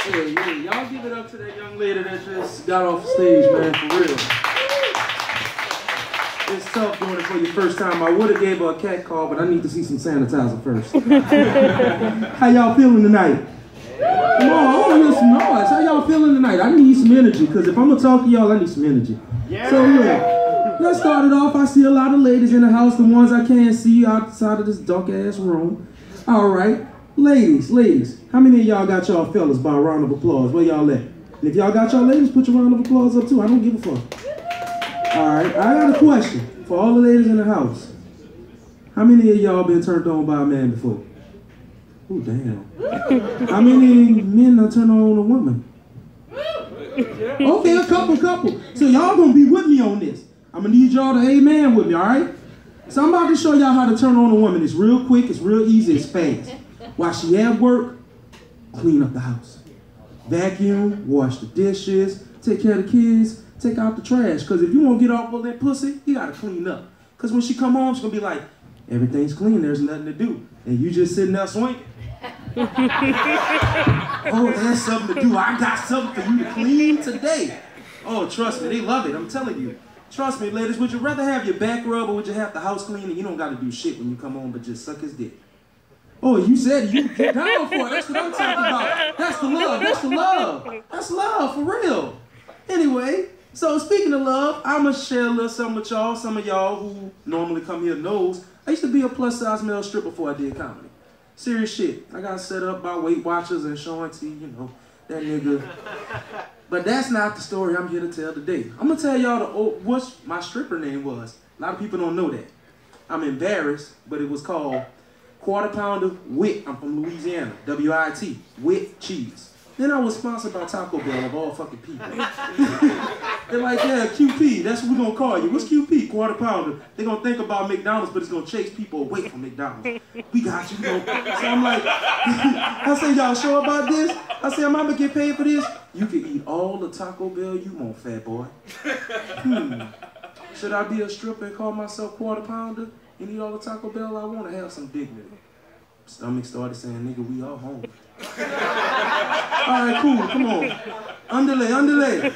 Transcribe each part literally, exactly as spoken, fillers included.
Yeah, yeah, y'all give it up to that young lady that just got off the stage, man, for real. It's tough doing it for your first time. I would have gave her a cat call, but I need to see some sanitizer first. How y'all feeling tonight? Come on, I want to hear some noise. How y'all feeling tonight? I need some energy, because if I'm going to talk to y'all, I need some energy. Yeah. So look, let's start it off. I see a lot of ladies in the house, the ones I can't see outside of this dark-ass room. All right. Ladies, ladies, how many of y'all got y'all fellas by a round of applause? Where y'all at? And if y'all got y'all ladies, put your round of applause up too. I don't give a fuck. All right, I got a question for all the ladies in the house. How many of y'all been turned on by a man before? Oh, damn. How many men are turned on a woman? Okay, a couple, couple. So y'all gonna be with me on this. I'm gonna need y'all to amen with me, all right? So I'm about to show y'all how to turn on a woman. It's real quick, it's real easy, it's fast. While she at work, clean up the house. Vacuum, wash the dishes, take care of the kids, take out the trash. Because if you want to get off all that pussy, you got to clean up. Because when she come home, she's going to be like, everything's clean, there's nothing to do. And you just sitting there swinging. Oh, there's something to do. I got something for you to clean today. Oh, trust me, they love it. I'm telling you. Trust me, ladies, would you rather have your back rub or would you have the house clean and you don't got to do shit when you come home but just suck his dick? Oh, you said you get down for it. That's what I'm talking about. That's the love. That's the love. That's love, for real. Anyway, so speaking of love, I'm going to share a little something with y'all. Some of y'all who normally come here knows I used to be a plus-size male stripper before I did comedy. Serious shit. I got set up by Weight Watchers and Sean T, you know, that nigga. But that's not the story I'm here to tell today. I'm going to tell y'all the old, what my stripper name was. A lot of people don't know that. I'm embarrassed, but it was called Quarter Pounder Wit. I'm from Louisiana. W I T. Wit cheese. Then I was sponsored by Taco Bell of all fucking people. They're like, yeah, Q P. That's what we're going to call you. What's Q P? Quarter Pounder. They're going to think about McDonald's, but it's going to chase people away from McDonald's. We got you. Know? So I'm like, I say, y'all sure about this? I say, I'm going to get paid for this? You can eat all the Taco Bell you want, fat boy. Hmm. Should I be a stripper and call myself Quarter Pounder and eat all the Taco Bell I want to have some dignity? Stomach started saying, nigga, we all hungry. All right, cool, come on. Underlay, underlay.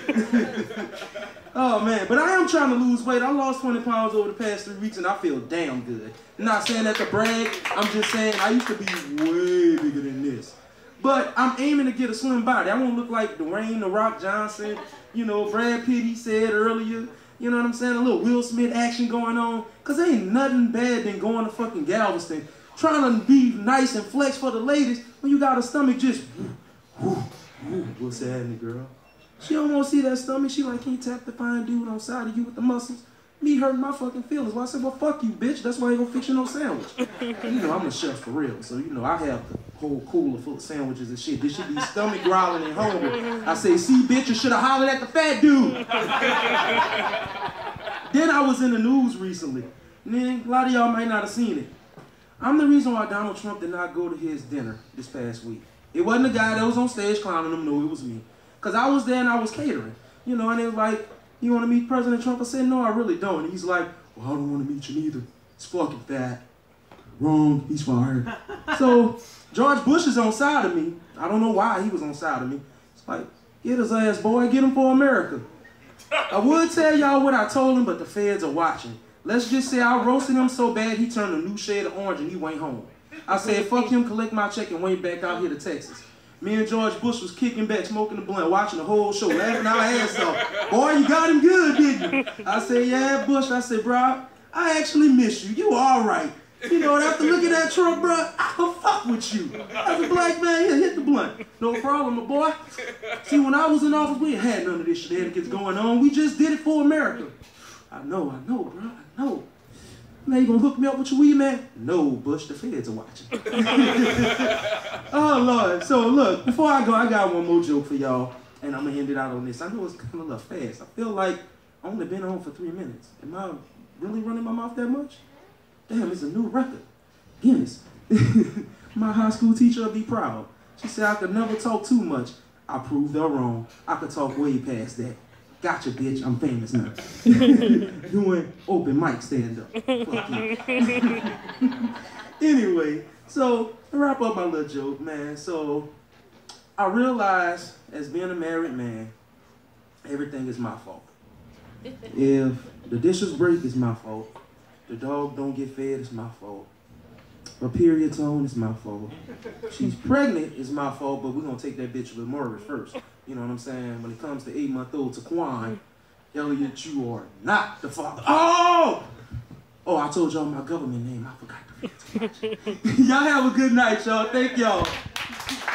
Oh, man, but I am trying to lose weight. I lost twenty pounds over the past three weeks, and I feel damn good. I'm not saying that to brag. I'm just saying I used to be way bigger than this. But I'm aiming to get a slim body. I won't look like Dwayne The Rock Johnson. You know, Brad Pitt, he said earlier. You know what I'm saying? A little Will Smith action going on. Because there ain't nothing bad than going to fucking Galveston, trying to be nice and flex for the ladies when you got a stomach just, what's happening, girl? She don't want to see that stomach. She like, can you tap the fine dude on the side of you with the muscles? Me hurting my fucking feelings. Well, I said, well, fuck you, bitch. That's why I ain't gonna fix you no sandwich. You know, I'm a chef for real. So, you know, I have the whole cooler full of sandwiches and shit. This should be stomach growling and hungry. I say, see, bitch, you should have hollered at the fat dude. Then I was in the news recently. And then a lot of y'all might not have seen it. I'm the reason why Donald Trump did not go to his dinner this past week. It wasn't the guy that was on stage clowning him. No, it was me. Because I was there and I was catering. You know, and they was like, you want to meet President Trump? I said, no, I really don't. And he's like, well, I don't want to meet you neither. It's fucking fat. Wrong. He's fired. So George Bush is on side of me. I don't know why he was on side of me. It's like, get his ass, boy. Get him for America. I would tell y'all what I told him, but the feds are watching. Let's just say I roasted him so bad he turned a new shade of orange and he went home. I said, fuck him, collect my check and went back out here to Texas. Me and George Bush was kicking back, smoking the blunt, watching the whole show, laughing our ass off. Boy, you got him good, didn't you? I said, yeah, Bush. I said, bro, I actually miss you. You all right. You know, and after looking at Trump, bro, I can fuck with you. As a black man, here, hit the blunt. No problem, my boy. See, when I was in office, we ain't had none of this shenanigans going on. We just did it for America. I know, I know, bro, I know. Man, you gonna hook me up with your weed, man? No, Bush, the feds are watching. Oh, Lord. So, look, before I go, I got one more joke for y'all, and I'm gonna end it out on this. I know it's kind of a little fast. I feel like I've only been on for three minutes. Am I really running my mouth that much? Damn, it's a new record. Guinness. My high school teacher will be proud. She said I could never talk too much. I proved her wrong. I could talk way past that. Gotcha, bitch. I'm famous now. Doing open mic stand-up. Fuck you. Anyway, so to wrap up my little joke, man. So I realize, as being a married man, everything is my fault. If the dishes break, it's my fault. The dog don't get fed, it's my fault. Her period's on, it's my fault. She's pregnant, it's my fault, but we're gonna take that bitch with Murray first. You know what I'm saying? When it comes to eight-month-old Taquan, Elliot, you are not the father. Oh! Oh, I told y'all my government name. I forgot to forget. Y'all have a good night, y'all. Thank y'all.